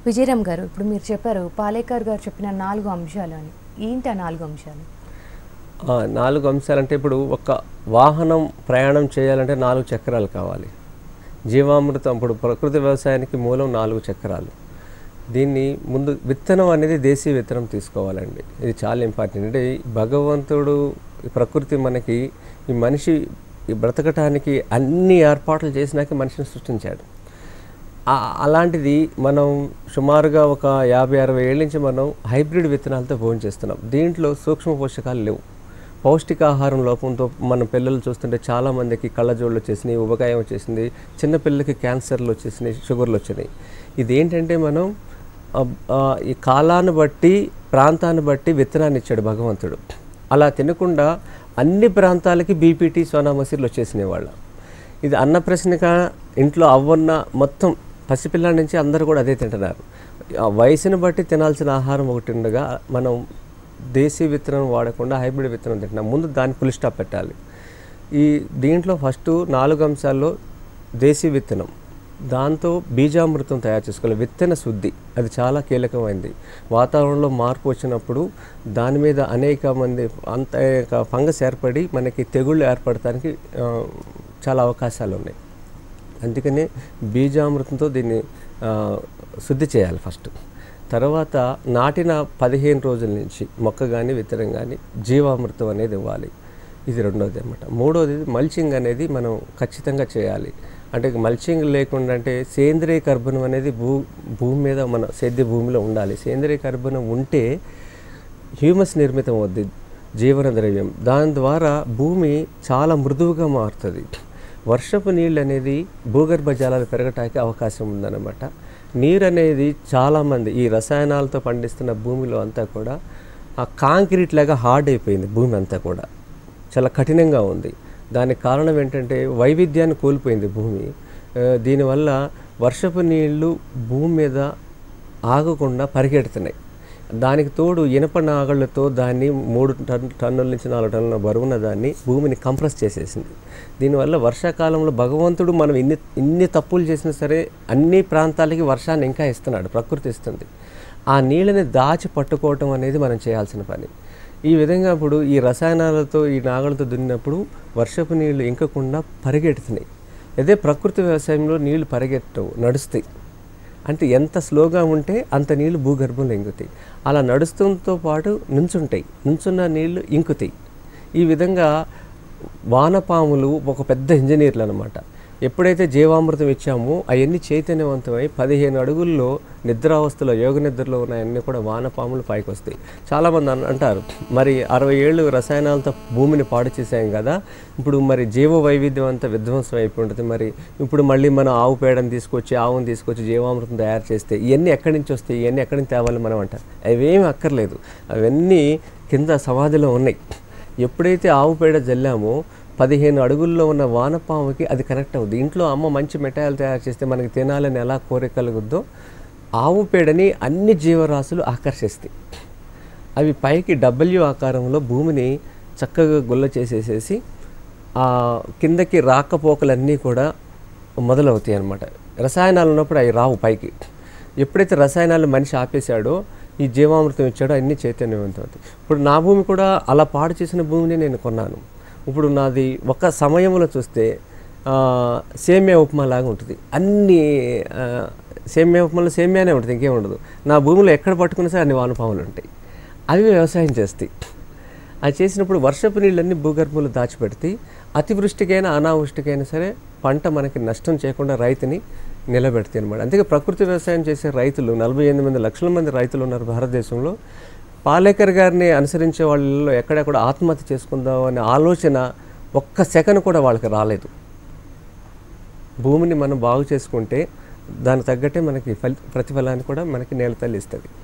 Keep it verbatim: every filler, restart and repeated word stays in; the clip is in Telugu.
విజయరామ్ గారు, ఇప్పుడు మీరు చెప్పారు పాలేకర్ గారు చెప్పిన నాలుగు అంశాలు అని. ఏంటి ఆ నాలుగు అంశాలు? నాలుగు అంశాలు అంటే ఇప్పుడు ఒక వాహనం ప్రయాణం చేయాలంటే నాలుగు చక్రాలు కావాలి. జీవామృతం ఇప్పుడు ప్రకృతి వ్యవసాయానికి మూలం నాలుగు చక్రాలు. దీన్ని ముందు విత్తనం అనేది దేశీయ విత్తనం తీసుకోవాలండి. ఇది చాలా ఇంపార్టెంట్. అంటే భగవంతుడు ప్రకృతి మనకి ఈ మనిషి ఈ బ్రతకటానికి అన్ని ఏర్పాట్లు చేసినాక మనిషిని సృష్టించాడు. అలాంటిది మనం సుమారుగా ఒక యాభై అరవై ఏళ్ళ నుంచి మనం హైబ్రిడ్ విత్తనాలతో భోజనం చేస్తున్నాం. దీంట్లో సూక్ష్మ పోషకాలు లేవు. పౌష్టికాహారం లోపంతో మన పిల్లలు చూస్తుంటే చాలామందికి కళ్ళజోళ్ళు వచ్చేసినాయి, ఉబకాయం వచ్చేసింది, చిన్నపిల్లలకి క్యాన్సర్లు వచ్చేసినాయి, షుగర్లు వచ్చినాయి. ఇదేంటంటే మనం ఈ కాలాన్ని బట్టి ప్రాంతాన్ని బట్టి విత్తనాన్ని ఇచ్చాడు భగవంతుడు. అలా తినకుండా అన్ని ప్రాంతాలకి బీపీటీ సోనా మసూరీలు వచ్చేసినాయి వాళ్ళ. ఇది అన్న ప్రశ్నక ఇంట్లో అవ్వన్న మొత్తం పసిపిల్లల నుంచి అందరూ కూడా అదే తింటున్నారు. వయసుని బట్టి తినాల్సిన ఆహారం ఒకటి ఉండగా మనం దేశీ విత్తనం వాడకుండా హైబ్రిడ్ విత్తనం తింటున్నాం. ముందు దాన్ని ఫుల్ స్టాప్ పెట్టాలి. ఈ దీంట్లో ఫస్ట్ నాలుగు అంశాల్లో దేశీ విత్తనం, దాంతో బీజామృతం తయారు చేసుకోవాలి. విత్తన శుద్ధి అది చాలా కీలకమైంది. వాతావరణంలో మార్పు వచ్చినప్పుడు దాని మీద అనేక మంది అంత ఫంగస్ ఏర్పడి మనకి తెగుళ్ళు ఏర్పడటానికి చాలా అవకాశాలు ఉన్నాయి. అందుకనే బీజామృతంతో దీన్ని శుద్ధి చేయాలి ఫస్ట్. తర్వాత నాటిన పదిహేను రోజుల నుంచి మొక్క కానీ విత్తనం కానీ జీవామృతం అనేది ఇవ్వాలి. ఇది రెండోది అన్నమాట. మూడోది మల్చింగ్ అనేది మనం ఖచ్చితంగా చేయాలి. అంటే మల్చింగ్ లేకుండా అంటే సేంద్రియ కర్బనం అనేది భూ భూమి మీద మన సేద్య భూమిలో ఉండాలి. సేంద్రియ కర్బనం ఉంటే హ్యూమస్ నిర్మితం అవుద్ది, జీవన ద్రవ్యం. దాని ద్వారా భూమి చాలా మృదువుగా మారుతుంది. వర్షపు నీళ్ళు అనేది భూగర్భ జలాలు పెరగటానికి అవకాశం ఉందన్నమాట. నీరు అనేది చాలామంది ఈ రసాయనాలతో పండిస్తున్న భూమిలో అంతా కూడా ఆ కాంక్రీట్ లాగా హార్డ్ అయిపోయింది. భూమి అంతా కూడా చాలా కఠినంగా ఉంది. దానికి కారణం ఏంటంటే వైవిధ్యాన్ని కోల్పోయింది భూమి. దీనివల్ల వర్షపు నీళ్లు భూమి మీద ఆగకుండా పరిగెడుతున్నాయి. దానికి తోడు ఇనప నాగళ్ళతో దాన్ని మూడు టన్ టన్నుల నుంచి నాలుగు టన్నుల బరువున దాన్ని భూమిని కంప్రెస్ చేసేసింది. దీనివల్ల వర్షాకాలంలో భగవంతుడు మనం ఇన్ని ఇన్ని తప్పులు చేసినా సరే అన్ని ప్రాంతాలకి వర్షాన్ని ఇంకా ఇస్తున్నాడు, ప్రకృతి ఇస్తుంది. ఆ నీళ్ళని దాచి పట్టుకోవటం అనేది మనం చేయాల్సిన పని. ఈ విధంగా ఇప్పుడు ఈ రసాయనాలతో ఈ నాగలతో దున్నినప్పుడు వర్షపు నీళ్లు ఇంకకుండా పరిగెడుతున్నాయి. అదే ప్రకృతి వ్యవసాయంలో నీళ్లు పరిగెట్టవు, నడుస్తాయి. అంటే ఎంత స్లోగా ఉంటే అంత నీళ్లు భూగర్భంలో ఇంకుతాయి. అలా నడుస్తుంతో పాటు నుంచుంటాయి, నుంచున్న నీళ్లు ఇంకుతాయి. ఈ విధంగా వానపాములు ఒక పెద్ద ఇంజనీర్లు అనమాట. ఎప్పుడైతే జీవామృతం ఇచ్చామో అవన్నీ చైతన్యవంతమై పదిహేను అడుగుల్లో నిద్రావస్థలో యోగ నిద్రలో ఉన్నాయన్నీ కూడా వానపాములు పైకి వస్తాయి. చాలామంది అంటారు మరి అరవై ఏళ్ళు రసాయనాలతో భూమిని పాడు చేసాం కదా, ఇప్పుడు మరి జీవ వైవిధ్యం అంతా విధ్వంసం అయిపోయి ఉంటుంది. మరి ఇప్పుడు మళ్ళీ మనం ఆవు పేడని తీసుకొచ్చి ఆవును తీసుకొచ్చి జీవామృతం తయారు చేస్తే ఇవన్నీ ఎక్కడి నుంచి వస్తాయి, ఇవన్నీ ఎక్కడి నుంచి తేవాలి మనం అంటారు. అవేమీ అక్కర్లేదు, అవన్నీ కింద సమాధిలో ఉన్నాయి. ఎప్పుడైతే ఆవు పేడ జల్లామో పదిహేను అడుగుల్లో ఉన్న వానపాముకి అది కనెక్ట్ అవుతుంది. ఇంట్లో అమ్మ మంచి మిఠాయిలు తయారు చేస్తే మనకి తినాలని ఎలా కోరిక కలుగుద్దో ఆవు పేడని అన్ని జీవరాశులు ఆకర్షిస్తాయి. అవి పైకి డబ్ల్యూ ఆకారంలో భూమిని చక్కగా గుల్ల చేసేసేసి ఆ కిందకి రాకపోకలన్నీ కూడా మొదలవుతాయి అన్నమాట. రసాయనాలు ఉన్నప్పుడు అవి రావు పైకి. ఎప్పుడైతే రసాయనాలు మనిషి ఆపేశాడో ఈ జీవామృతం ఇచ్చాడో అన్నీ చైతన్యవంతం అవుతాయి. ఇప్పుడు నా భూమి కూడా అలా పాడు చేసిన భూమిని నేను కొన్నాను. ఇప్పుడు నాది ఒక సమయంలో చూస్తే సేమ్యా ఉప్మా లాగా ఉంటుంది. అన్ని సేమ్యా ఉప్మాలో సేమ్యానే ఉంటుంది, ఇంకేం ఉండదు. నా భూమిలో ఎక్కడ పట్టుకున్నా సరే అన్ని వానపాములు ఉంటాయి. అవి వ్యవసాయం చేస్తాయి. అది చేసినప్పుడు వర్షపు నీళ్ళన్నీ భూగర్భంలో దాచిపెడతాయి. అతివృష్టికైనా అనావృష్టికైనా సరే పంట మనకి నష్టం చేయకుండా రైతుని నిలబెడతాయి అనమాట. అందుకే ప్రకృతి వ్యవసాయం చేసే రైతులు నలభై ఎనిమిది మంది లక్షల మంది రైతులు ఉన్నారు భారతదేశంలో. పాలేకర్ గారిని అనుసరించే వాళ్ళలో ఎక్కడెక్కడ ఆత్మహత్య చేసుకుందాం అనే ఆలోచన ఒక్క సెకండ్ కూడా వాళ్ళకి రాలేదు. భూమిని మనం బాగు చేసుకుంటే దానికి తగ్గట్టే మనకి ఫలి ప్రతిఫలాన్ని కూడా మనకి నేల తల్లి ఇస్తుంది.